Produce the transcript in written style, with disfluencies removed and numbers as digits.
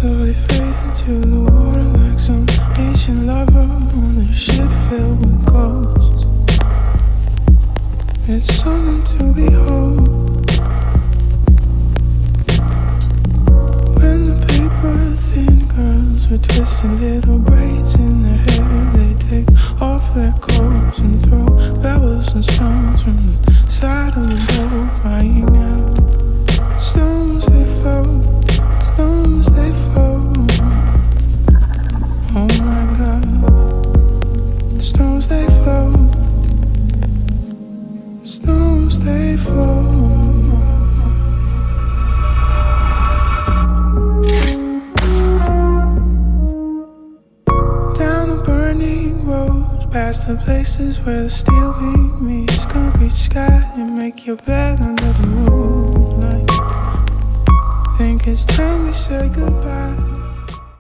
slowly fade into the water like some ancient lover on a ship filled with ghosts. It's something to behold. When the paper thin girls with twisted little braids in their hair, they take off their coats and throw pebbles and stones from the side of the boat, crying out. Stones they float, stones they float. Oh my God, stones they float, stones they float. Down the burning roads, past the places where the steel beam meets concrete sky. You make your bed under the moonlight. Think it's time we say goodbye.